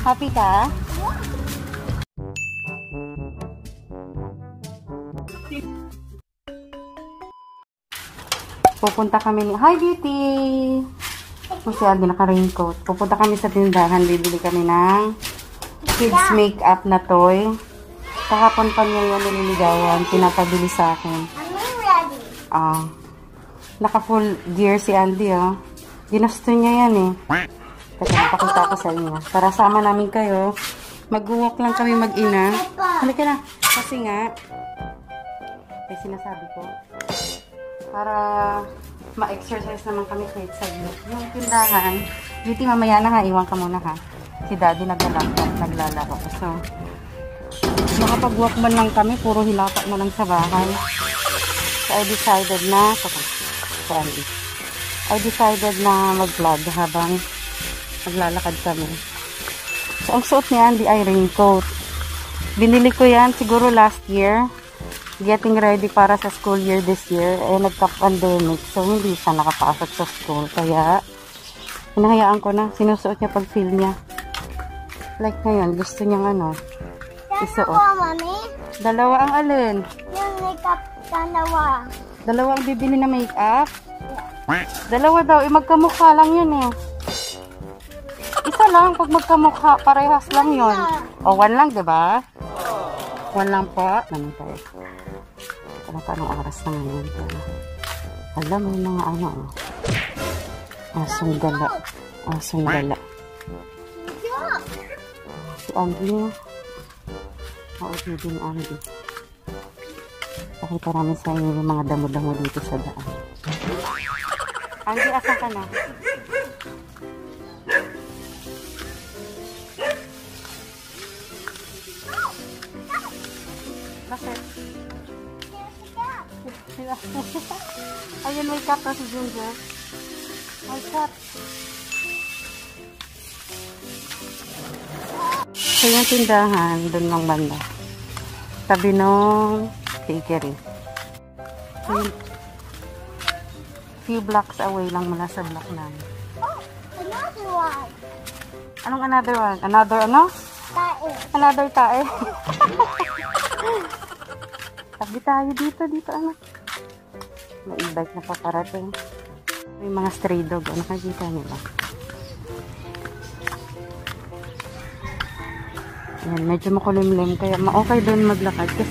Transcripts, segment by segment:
Happy ka? Pupunta kami ni... Hi, Beauty! Kasi hindi naka-raincoat. Pupunta kami sa tindahan. Bibili kami ng kids makeup na toy. Kahapon pa niya yun nililigawan. Pinapabili sa akin. Naka-full gear si Andy, oh. Ginusto niya yan, eh. Kasi napakita ko sa inyo. Para sama namin kayo. Mag-walk lang kami mag-ina. Halika na. Kasi nga, may sinasabi ko. Para ma-exercise naman kami kahit sa yung tindahan. Beauty, mamaya na ha. Iwan ka muna ha. Si Daddy naglalaro. So, makapag-walk man lang kami. Puro hilata na lang sa bahay. So, I decided na mag-vlog habang maglalakad kami. So, ang suot ni Andy ay raincoat. Binili ko yan siguro last year. Getting ready para sa school year this year. Eh, nagka-pandemic. So, hindi siya nakapasok sa school. Kaya, hinahayaan ko na. Sinusuot niya pag feel niya. Like ngayon, gusto niyang isuot. Dalawa ang alin? Yung makeup, dalawa. Dalawa ang bibili na makeup? Dalawa daw. Eh, magkamukha lang yun eh. Isa lang. Pag magkamukha, parehas lang yun. O, one lang, diba? One lang po. Naman tayo. Ano pa anong oras na ngayon? Alam mo mga asong gala. Asong gala. Si Andy. Mautid din Andy. Pakita namin sa inyo yung mga damo-damo dito sa daan. Andy, asan ka na? Bakit? Ayun, may cup na si Ginger. May cup. So, yung tindahan, doon ng banda. Tabi nung bakery. So, few blocks away lang mula sa block namin. Oh, another one. Anong another one? Another ano? Tae. Another tae. Tabi tayo dito anak. May e-bike na paparating. May mga stray dog. Nakikita nila. Ayan, medyo makulimlim. Kaya okay doon maglakad kasi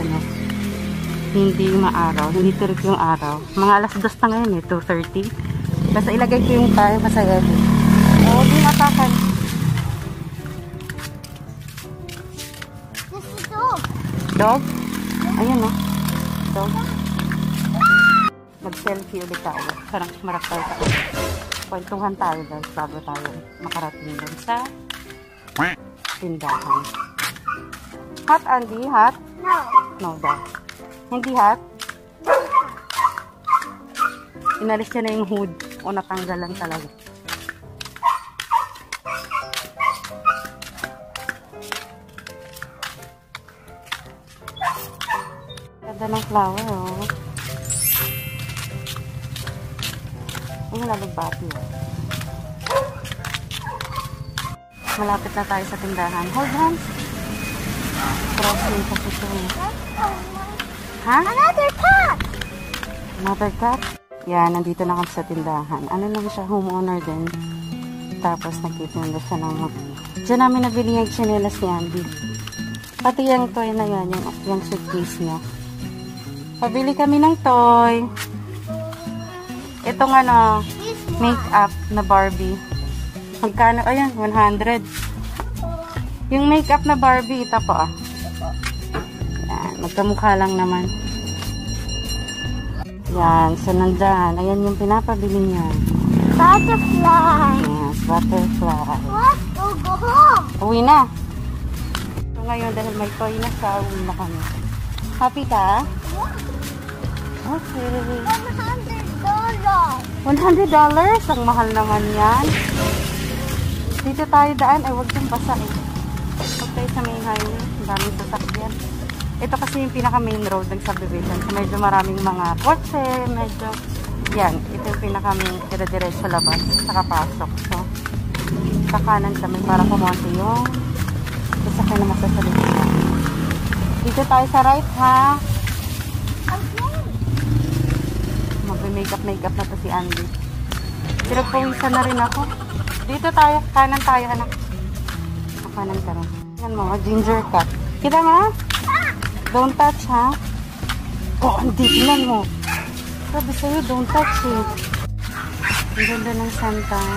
hindi maaraw. Hindi tirik yung araw. Mga alas 2 na ngayon 2:30. Basta ilagay ko yung tayo masaya din. Huwag yung atakan. This is dog. Dog? Ayan o. Dog. Mag-selfie ulit tayo. Parang marap tayo sa kanya. Kwentuhan tayo guys bago tayo makarating doon sa tindahan. Hot, Andy? Hot? No. No daw. Hindi hot? Inalis niya na yung hood o natanggalan talaga. Ganda ng flower, oh. Ayun, nalagbati, oh. Malapit na tayo sa tindahan. Hold hands. Crossing kasi ito, eh. Ha? Another cat. Another cat? Yan, nandito na kami sa tindahan. Ano lang siya, homeowner din. Tapos nagtitinda siya ng... Diyan namin nabili yung tsinelas ni Andy. Pati yung toy na yan, yung suitcase niya. Pabili kami ng toy. Itong makeup na Barbie. Magkano? Ayan, 100. Yung makeup na Barbie, ito po. Yan, magkamukha lang naman. Yan, so nandyan. Ayan yung pinapabili niya. Butterfly. Yes, butterfly. What? Oh, go home. Uwi na. So ngayon, dahil may toy na siya, uwi na kami. Happy ka? Okay. $100? Ang mahal naman yan. Dito tayo daan. Ay, huwag yung basa eh. Huwag tayo sa main highway. Ang daming sasakyan. Ito kasi yung pinaka main road ng subdivision. So, medyo maraming mga kotse. Medyo, yan. Ito yung pinaka main dire-diretso labas. Saka pasok. So, Kakanan kami para kumonti yung sasakyan na masasalit. Dito tayo sa right, ha? Mag-makeup na to si Andy. Pinagpawisan na rin ako. Dito tayo. Kanan tayo, anak. Kanan ka rin. Yan mo, ginger cut. Kita nga? Don't touch, ha? Oh, Andy, tingnan mo. Sabi sa'yo, don't touch it. Ang ganda ng santan.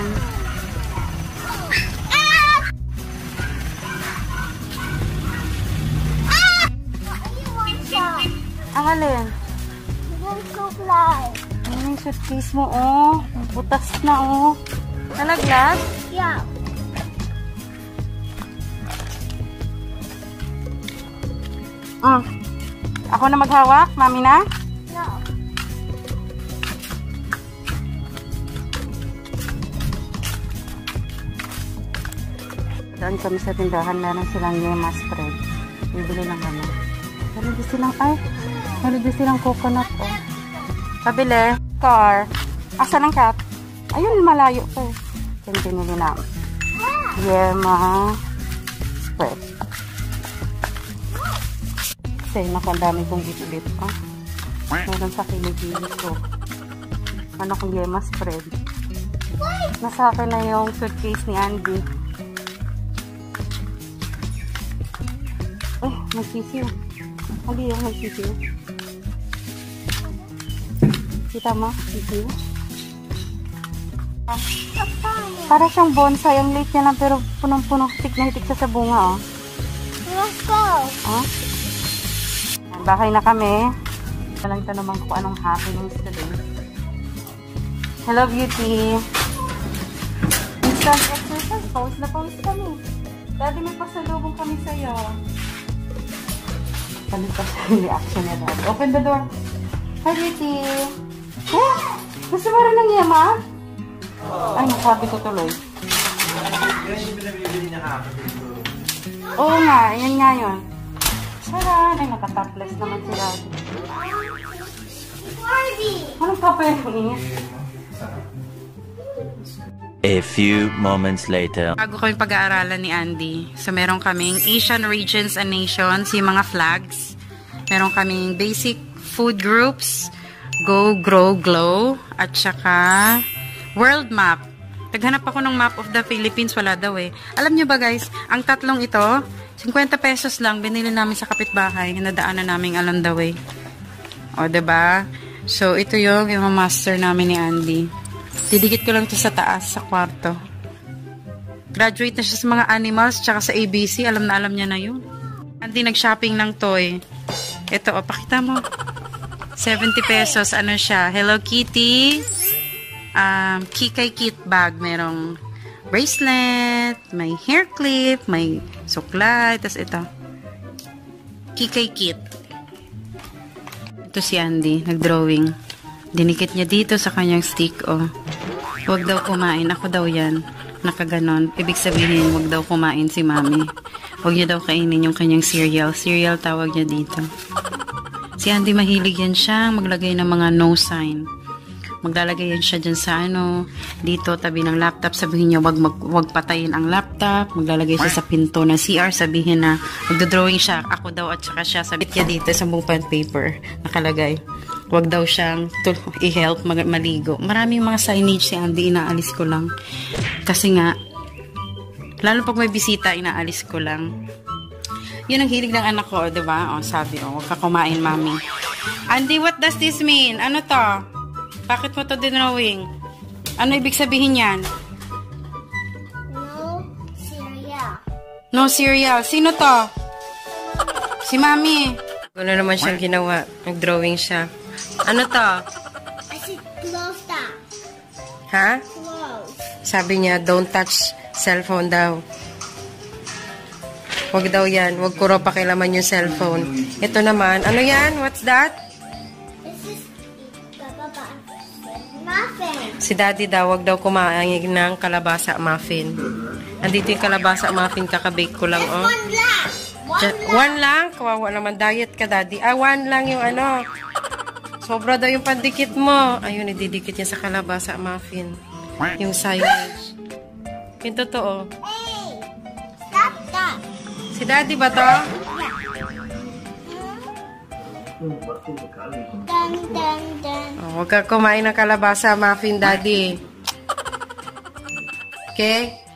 Ang alin? Ano yung suitcase mo, oh? Butas na, oh. Nalaglag? Yeah. Ako na maghawak? Mami na? No. Daan kami sa tindahan. Meron silang yema spread. Bibili lang kami. Meron din silang coconut, oh. Pabili. Car. Asan ang cat? Ayun, malayo ko. Yan pinili na. Yema spread. Kasi nakandami kong bit-bit, oh. Meron sa kiligili ko. Ano kong yema spread. Nasa akin na yung suitcase ni Andy. Magsisiw. Hindi yung magsisiw. Kita mo? Sisiw. Para siyang bonsai. Ang late niya lang pero punong-puno. Hitik na hitik siya sa bunga, oh. Let's go. Oh? Bahay na kami. Walang tanong kung anong happenings today. Hello, beauty. Instant exercise. Pause na pause kami. Daddy, may pasalubong kami sa'yo. Palit pa siya yung reaction niya, Daddy. Open the door. Hi, beauty. Gusto mo rin ng yema? Ay, nasabi ko tuloy. Oo nga, yan nga yun. Charan! Ay, nakatopless naman si Daddy. Anong kape yung init? A few moments later. Bago kami pag-aaralan ni Andy. So, meron kaming Asian Regions and Nations, yung mga flags. Meron kaming basic food groups, Go, Grow, Glow, at saka World Map. Naghanap ako ng map of the Philippines, wala daw eh. Alam nyo ba guys, ang tatlong ito, 50 pesos lang, binili namin sa kapitbahay, nadaanan namin along the way. O, diba? So, ito yung master namin ni Andy. Didikit ko lang ito sa taas, sa kwarto. Graduate na siya sa mga animals, tsaka sa ABC. Alam niya na yun. Andy nag-shopping ng toy. Ito, o, pakita mo. 70 pesos. Ano siya? Hello Kitty. Kikay Kit bag. Merong bracelet, may hair clip, may suklay, tas ito. Kikay Kit. Ito si Andy, nag-drawing. Dinikit niya dito sa kanyang stick, oh. Huwag daw kumain. Ako daw yan. Nakaganon. Ibig sabihin, huwag daw kumain si Mami. Huwag niya daw kainin yung kanyang cereal. Cereal tawag niya dito. Si Andy mahilig yan siya maglagay ng mga no sign. Maglalagay yan siya dyan sa dito tabi ng laptop. Sabihin niya, wag patayin ang laptop. Maglalagay siya sa pinto ng CR. Sabihin na, magdodrawing siya. Ako daw at saka siya. Sabit niya dito sa buong paper. Nakalagay. Wag daw siyang i-help maligo. Maraming mga signage si Andy, inaalis ko lang. Kasi nga, lalo pag may bisita, inaalis ko lang. Yun ang hilig ng anak ko, diba? O, sabi, huwag ka kumain, Mami. Andy, what does this mean? Ano to? Bakit mo to dinrawing? Ano ibig sabihin yan? No cereal. No cereal. Sino to? Si Mami. Ano naman siyang ginawa? Nag-drawing siya. Ano to? I said close that. Ha? Close. Sabi niya, don't touch cellphone daw. Huwag daw yan. Huwag ko raw pakilaman yung cellphone. Ito naman. Ano yan? What's that? This is muffin. Si Daddy daw, huwag daw kumain ng kalabasa muffin. Andito yung kalabasa muffin, kakabake ko lang, oh. One lang. One lang? Kawawa naman. Diet ka, Daddy. One lang yung Sobra daw yung pandikit mo. Ayun, ididikit niya sa kalabasa muffin. Yung signage. Yung totoo. Hey, stop that. Si daddy ba to? Dun, dun, dun. Oh, huwag ka kumain ng kalabasa, muffin, daddy. Okay?